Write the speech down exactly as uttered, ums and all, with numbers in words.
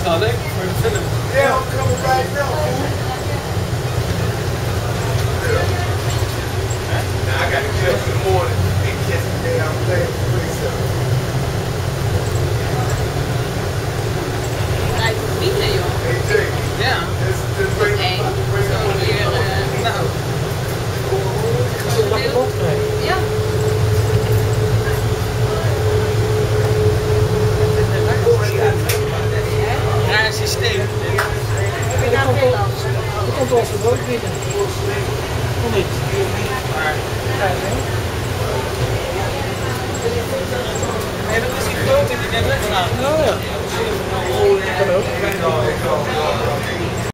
was nou leuk voor de film. Yeah, I'm coming right now. Now I got to get up in the morning and catch the day I'm playing for myself. Rijdt het vrienden, joh. Hey Jay. Ja. Nee, zo weer... Uh, nou. Ik zal lekker opkrijgen. Ja. Raar systeem. Heb je nou veel last? Dat komt als het ook binnen. Of niet? Maar... Nee, dat is die grote die net weggaan. Nou ja. Dat kan ook.